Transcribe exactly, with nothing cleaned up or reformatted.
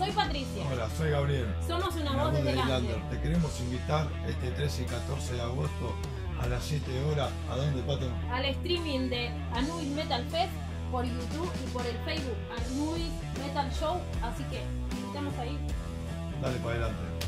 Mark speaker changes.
Speaker 1: Soy Patricia.
Speaker 2: Hola, soy Gabriel.
Speaker 1: Somos una
Speaker 2: La
Speaker 1: voz
Speaker 2: voz
Speaker 1: de
Speaker 2: de
Speaker 1: delante.
Speaker 2: Highlander. Te queremos invitar este trece y catorce de agosto a las siete horas. ¿A dónde, Pato?
Speaker 1: Al streaming de Anubis Metal Fest por YouTube y por el Facebook Anubis Metal Show. Así que invitamos ahí.
Speaker 2: Dale para adelante.